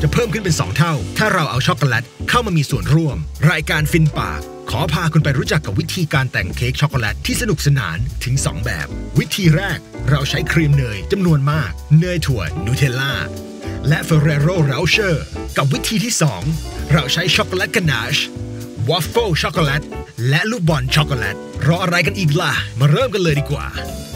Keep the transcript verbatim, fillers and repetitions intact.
จะเพิ่มขึ้นเป็นสองเท่าถ้าเราเอาช็อกโกแลตเข้ามามีส่วนร่วมรายการฟินปากขอพาคุณไปรู้จักกับวิธีการแต่งเค้กช็อกโกแลตที่สนุกสนานถึงสองแบบวิธีแรกเราใช้ครีมเนยจำนวนมากเนยถั่วนูเทลล่าและเฟรโรเรลเชอร์กับวิธีที่สองเราใช้ช็อกโกแลตกานาชวอฟเฟิลช็อกโกแลตและลูกบอลช็อกโกแลตรออะไรกันอีกล่ะมาเริ่มกันเลยดีกว่า